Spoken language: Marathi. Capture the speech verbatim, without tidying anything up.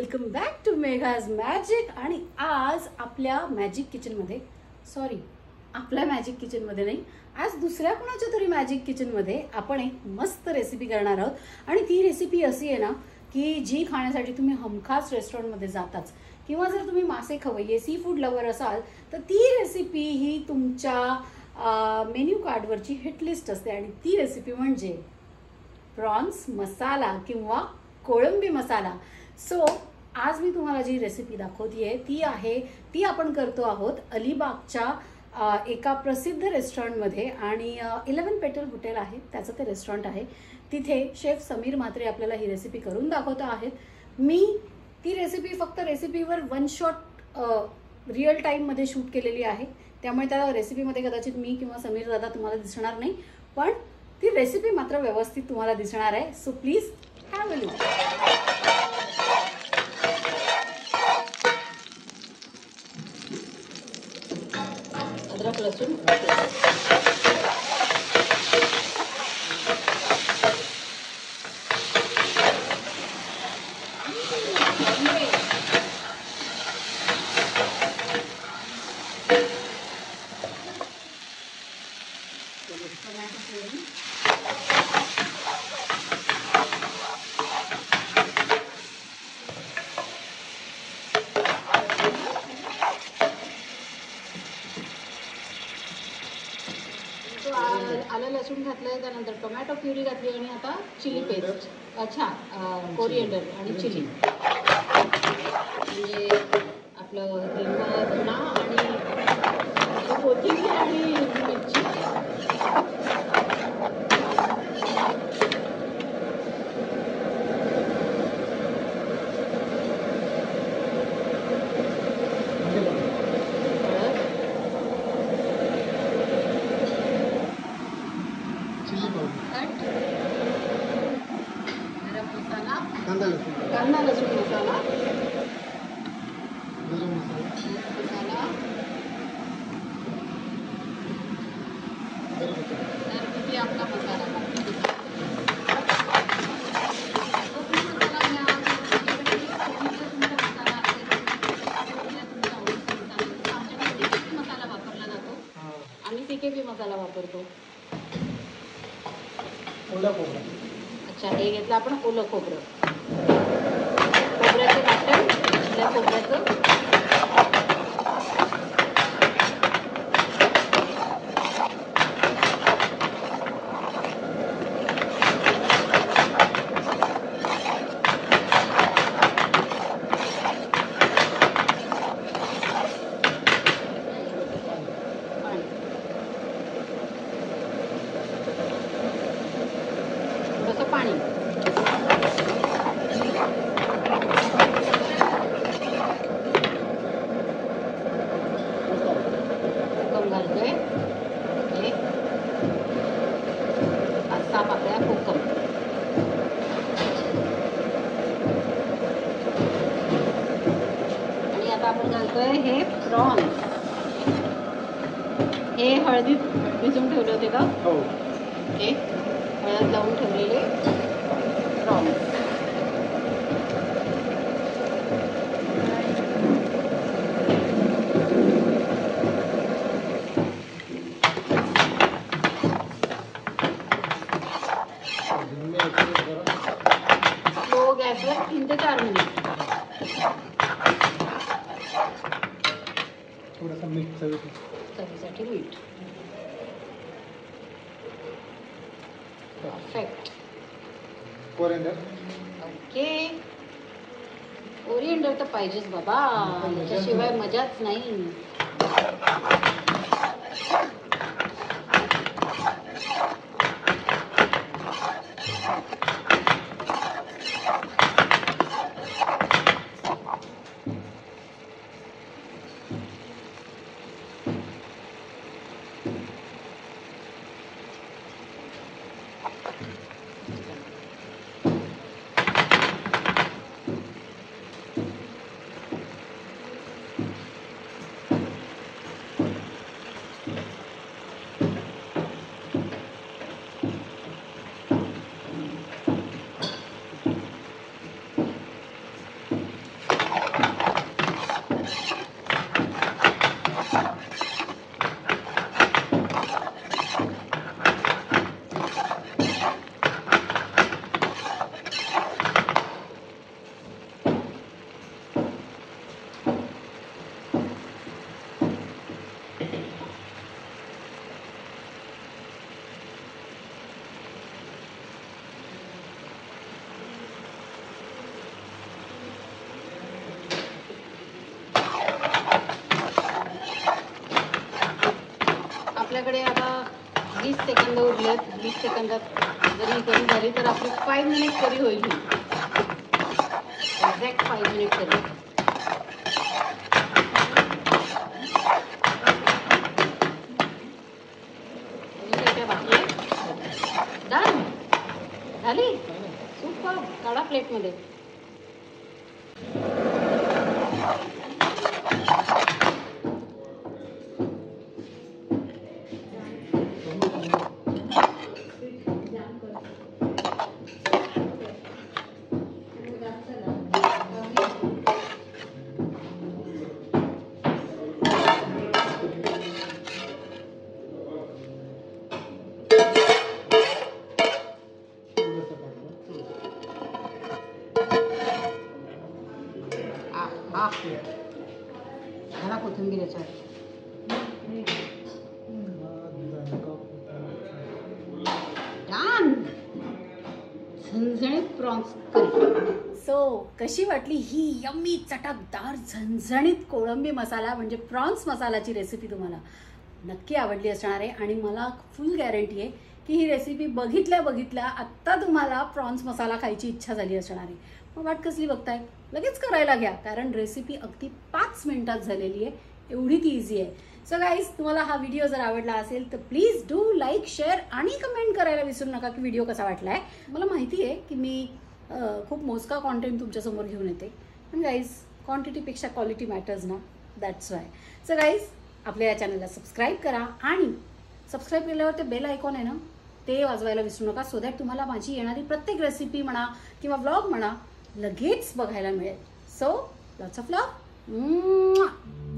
Welcome back to Megha's magic. आणि आज आपल्या मॅजिक किचनमध्ये, सॉरी आपल्या मॅजिक किचनमध्ये नाही, आज दुसऱ्या कोणाच्या तरी मॅजिक किचनमध्ये आपण एक मस्त रेसिपी करणार आहोत. आणि ती रेसिपी अशी आहे ना की जी खाण्यासाठी तुम्ही हमखास रेस्टॉरंटमध्ये जाताच, किंवा जर तुम्ही मासे खवय्ये सी फूड लवर असाल तर ती रेसिपी ही तुमच्या मेन्यू कार्डवरची हिट लिस्ट असते. आणि ती रेसिपी म्हणजे प्रॉन्स मसाला किंवा कोळंबी मसाला. सो आज मी तुम्हाला जी रेसिपी दाखवतीये ती आहे ती आपण करतो आहोत अलिबागच्या एका प्रसिद्ध रेस्टॉरंटमध्ये. आणि इलेवन पेटल हॉटेल आहे, त्याचं ते रेस्टॉरंट आहे. तिथे शेफ समीर म्हात्रे आपल्याला ही रेसिपी करून दाखवत आहेत. मी ती रेसिपी फक्त रेसिपीवर वन शॉट रिअल टाईममध्ये शूट केलेली आहे, त्यामुळे त्या रेसिपीमध्ये कदाचित मी किंवा समीर दादा तुम्हाला दिसणार नाही, पण ती रेसिपी मात्र व्यवस्थित तुम्हाला दिसणार आहे. So please have a look. अदरक लसूण आलं लसूण घातलं, त्यानंतर टोमॅटो प्युरी घातली आणि आता चिली पेस्ट, अच्छा कोरिएंडर आणि चिली, म्हणजे आपलं हिरवा धणा आणि कोथिंबीर आणि मिरची. कांदा लसूण मसाला, मसाला घरगुती आपला मसाला. मसाला वापरला जातो, आम्ही पीकेबी मसाला वापरतो. अच्छा, हे घेतलं आपण ओलं खोबरं, खोबऱ्याचं वाटण, त्या खोबऱ्याचं थोडंसं पाणी. घालतोय हे पाच सहा पाकळ्या कोकम. आणि आता आपण घालतोय हे प्रॉन्स. हे हळदीत भिजवून ठेवले होते का? हो, हे हळद लावून ठेवलेले प्रॉन्स. स्लो गॅसवर तीन ते चार मिनिट. थोडासा मीठ चवीसाठी मीठ. परफेक्ट. Coriander, okay. कोरिएंडर तर पाहिजेच बाबा, त्याशिवाय मजाच नाही. आहेत वीस सेकंदात जरी ही करी झाली तर आपली फाईव्ह मिनिट करी होईल. Exact five minute curry. Done झाली. सुपर. काढा प्लेटमध्ये. घाला कोथिंबीर याच्यात. झणझणीत प्रॉन्स करी. सो कशी वाटली ही यम्मी चटकदार झणझणीत कोळंबी मसाला म्हणजे प्रॉन्स मसालाची रेसिपी? तुम्हाला नक्की आवडली असणार आहे आणि मला फुल गॅरंटी आहे की ही रेसिपी बघितल्या बघितल्या आत्ता तुम्हाला प्रॉन्स मसाला खायची इच्छा झाली असणार आहे. मग वाट कसली बघताय? लगेच करायला घ्या, कारण रेसिपी अगदी पाच मिनिटात झालेली आहे. एवढी ती इझी आहे. सो गाईज, तुम्हाला हा व्हिडिओ जर आवडला असेल तर प्लीज डू लाईक, शेअर आणि कमेंट करायला विसरू नका की व्हिडिओ कसा वाटला आहे. मला माहिती आहे की मी खूप मोजका कॉन्टेंट तुमच्यासमोर घेऊन येते, पण गाईज क्वांटिटीपेक्षा क्वालिटी मॅटर्स ना, दॅट्स वाय. सो गाईज, आपल्या या चॅनलला सबस्क्राईब करा आणि सबस्क्राईब केल्यावर ते बेल आयकॉन आहे ना, ते वाजवायला विसरू नका, सो दॅट तुम्हाला माझी येणारी प्रत्येक रेसिपी म्हणा किंवा व्लॉग म्हणा लगेच बघायला मिळेल. So lots of love.